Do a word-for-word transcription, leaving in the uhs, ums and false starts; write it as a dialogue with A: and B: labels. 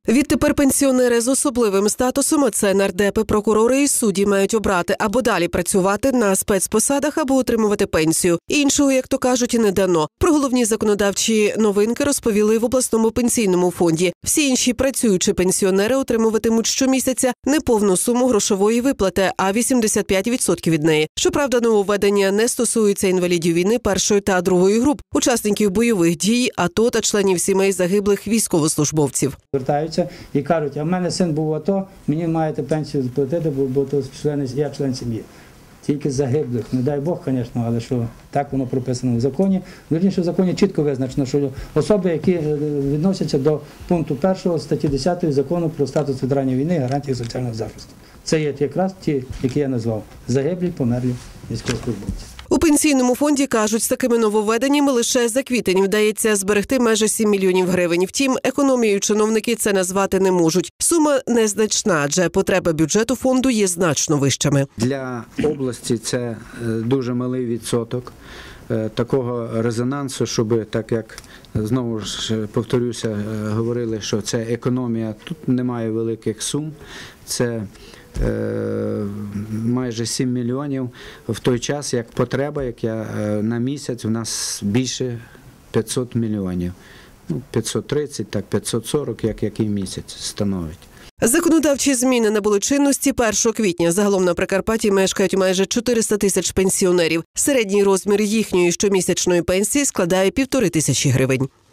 A: Відтепер пенсіонери з особливим статусом, а це нардепи, прокурори і судді, мають обрати або далі працювати на спецпосадах, або отримувати пенсію. Іншого, як то кажуть, не дано. Про головні законодавчі новинки розповіли в обласному пенсійному фонді. Всі інші працюючі пенсіонери отримуватимуть щомісяця не повну суму грошової виплати, а вісімдесят п'ять відсотків від неї. Щоправда, нововведення не стосується інвалідів війни першої та другої груп, учасників бойових дій, АТО та членів сімей загиблих військовослужбовців.
B: Звертаються і кажуть, а в мене син був в АТО, мені маєте пенсію заплатити, бо, бо то члени, я член сім'ї. Тільки загиблих, не дай Бог, звісно, але що так воно прописано в законі. Вірніше, в законі чітко визначено, що особи, які відносяться до пункту першого статті десятої закону про статус ветеранів війни і гарантії соціального захисту. Це є якраз ті, які я назвав, загиблі, померлі військовослужбовці.
A: У пенсійному фонді кажуть, з такими нововведеннями лише за квітень вдається зберегти майже сім мільйонів гривень. Втім, економією чиновники це назвати не можуть. Сума незначна, адже потреби бюджету фонду є значно вищими.
C: Для області це дуже малий відсоток такого резонансу, щоб, так як, знову ж повторюся, говорили, що це економія, тут немає великих сум, це майже сім мільйонів, в той час, як потреба, як я на місяць, у нас більше п'ятсот мільйонів. Ну, п'ятсот тридцять, так, п'ятсот сорок, як який місяць становить.
A: Законодавчі зміни набули чинності першого квітня. Загалом на Прикарпатті мешкають майже чотириста тисяч пенсіонерів. Середній розмір їхньої щомісячної пенсії складає півтори тисячі гривень.